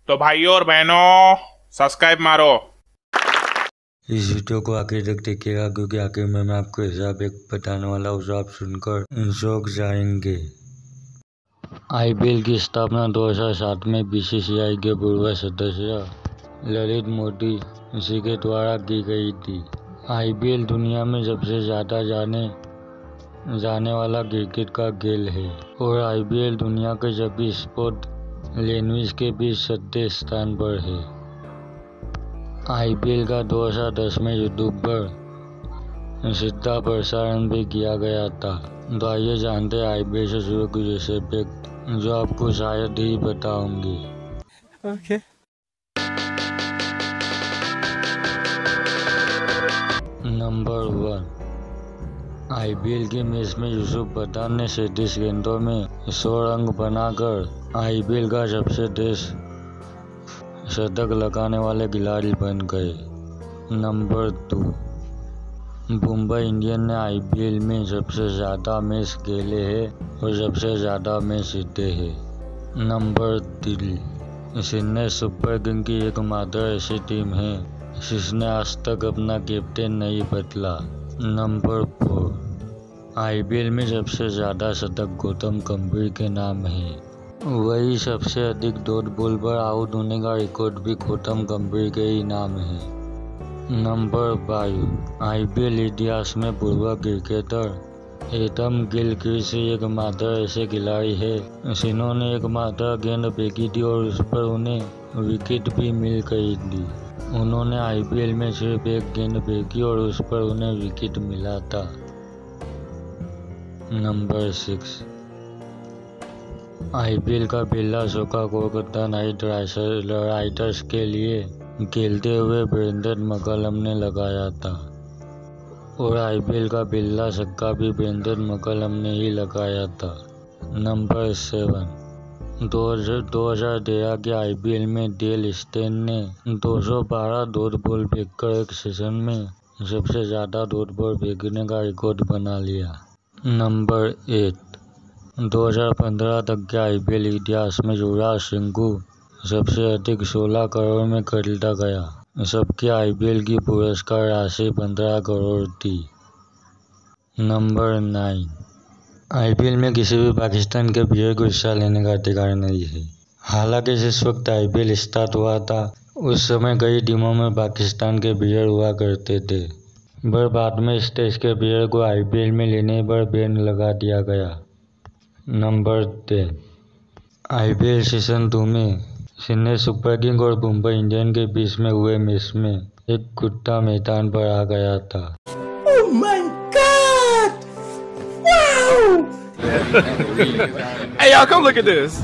तो भाइयों और बहनों सब्सक्राइब मारो। इस वीडियो को आखिर तक देखिएगा क्योंकि आखिर में मैं आपको हिसाब एक बताने वाला हूँ, जो आप सुनकर शौक जाएंगे। आईपीएल की स्थापना 2007 में बीसीसीआई के पूर्व सदस्य ललित मोदी जी के द्वारा की गई थी। आईपीएल दुनिया में सबसे ज़्यादा जाने वाला क्रिकेट का खेल है और आईपीएल दुनिया के सभी स्पोर्ट लैंग्वेज के बीच 7वें स्थान पर है। आईपीएल का 2010 में यूट्यूब पर सीधा प्रसारण भी किया गया था। तो आइए जानते हैं आईपीएल से शुरू कुछ ऐसे फैक्ट जो आपको शायद ही पता होंगे। Okay. नंबर 1, आईपीएल के मैच में यूसुफ पठान ने 37 गेंदों में 100 रन बनाकर आईपीएल का सबसे तेज शतक लगाने वाले खिलाड़ी बन गए। नंबर 2, मुंबई इंडियंस ने आईपीएल में सबसे ज़्यादा मैच खेले हैं और सबसे ज़्यादा मैच जीते हैं। नंबर 3, चेन्नई सुपर किंग्स की एकमात्र ऐसी टीम है जिसने आज तक अपना कैप्टन नहीं बदला। नंबर 4, आईपीएल में सबसे ज़्यादा शतक गौतम गंभीर के नाम है। वही सबसे अधिक डॉट बॉल पर आउट होने का रिकॉर्ड भी गौतम गंभीर के ही नाम है। नंबर 5, आईपीएल इतिहास में पूर्व क्रिकेटर एडम गिलक्रिस्ट एकमात्र ऐसे खिलाड़ी है जिन्होंने एकमात्र गेंद फेंकी थी और उस पर उन्हें विकेट भी मिल गई थी। उन्होंने आईपीएल में सिर्फ एक गेंद फेंकी और उस पर उन्हें विकेट मिला था। नंबर 6, आईपीएल का पहला चौका कोलकाता नाइट राइडर्स के लिए खेलते हुए ब्रेंडन मैकलम ने लगाया था और आईपीएल का पहला छक्का भी ब्रेंडन मैकलम ने ही लगाया था। नंबर 7, 2013 के आईपीएल में डेल स्टेन ने 212 डॉट बॉल फेंककर एक सीजन में सबसे ज़्यादा डॉट बॉल फेंकने का रिकॉर्ड बना लिया। नंबर 8, 2015 तक के आईपीएल इतिहास में युवराज सिंह को सबसे अधिक 16 करोड़ में खरीदा गया। सबके आईपीएल की पुरस्कार राशि 15 करोड़ थी। नंबर 9, आईपीएल में किसी भी पाकिस्तान के प्लेयर को हिस्सा लेने का अधिकार नहीं है। हालांकि जिस वक्त आईपीएल स्टार्ट हुआ था उस समय कई टीमों में पाकिस्तान के प्लेयर हुआ करते थे, पर बाद में इस देश के प्लेयर को आईपीएल में लेने पर बैन लगा दिया गया। नंबर 10, आईपीएल सीजन 2 में चेन्नई सुपर किंग्स और मुंबई इंडियंस के बीच में हुए मैच में एक कुत्ता मैदान पर आ गया था। Oh my God! Wow! Hey, y'all, come look at this.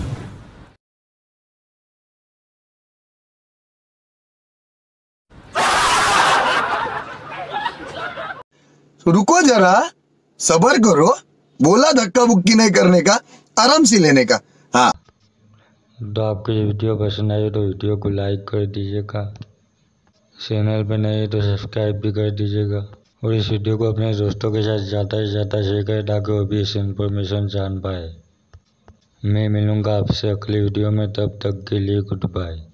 रुको जरा, सब्र करो। बोला धक्का बुक्की नहीं करने का, आराम से लेने का। हाँ, तो आपको ये वीडियो पसंद आई तो वीडियो को लाइक कर दीजिएगा, चैनल पर नए तो सब्सक्राइब भी कर दीजिएगा और इस वीडियो को अपने दोस्तों के साथ ज़्यादा से ज़्यादा शेयर करें ताकि वो भी इस इन्फॉर्मेशन जान पाए। मैं मिलूँगा आपसे अगली वीडियो में, तब तक के लिए गुड बाय।